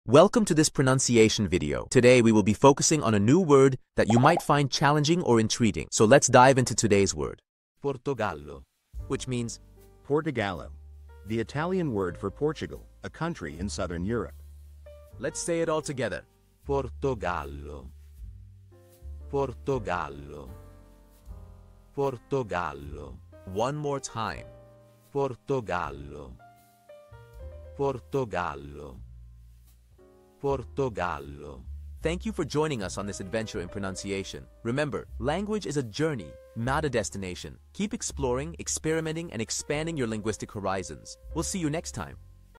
Welcome to this pronunciation video. Today we will be focusing on a new word that you might find challenging or intriguing. So let's dive into today's word. Portogallo, Which means Portogallo, the Italian word for Portugal, a country in southern Europe. let's say it all together. Portogallo, Portogallo, Portogallo, One more time. Portogallo, Portogallo, Portogallo. Thank you for joining us on this adventure in pronunciation. Remember, language is a journey, not a destination. Keep exploring, experimenting, and expanding your linguistic horizons. We'll see you next time.